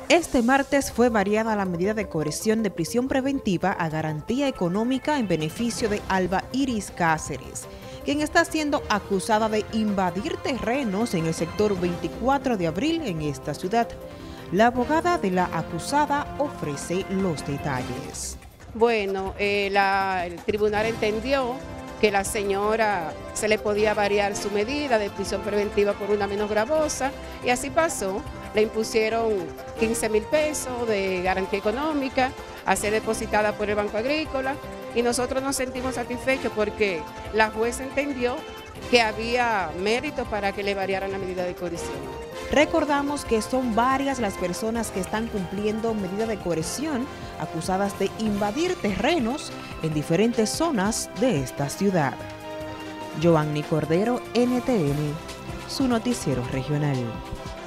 Este martes fue variada la medida de coerción de prisión preventiva a garantía económica en beneficio de Alba Iris Cáceres, quien está siendo acusada de invadir terrenos en el sector 24 de abril en esta ciudad. La abogada de la acusada ofrece los detalles. Bueno, el tribunal entendió que la señora se le podía variar su medida de prisión preventiva por una menos gravosa y así pasó. Le impusieron 15,000 pesos de garantía económica a ser depositada por el Banco Agrícola y nosotros nos sentimos satisfechos porque la jueza entendió que había mérito para que le variaran la medida de coerción. Recordamos que son varias las personas que están cumpliendo medida de coerción acusadas de invadir terrenos en diferentes zonas de esta ciudad. Joanny Cordero, NTN, su noticiero regional.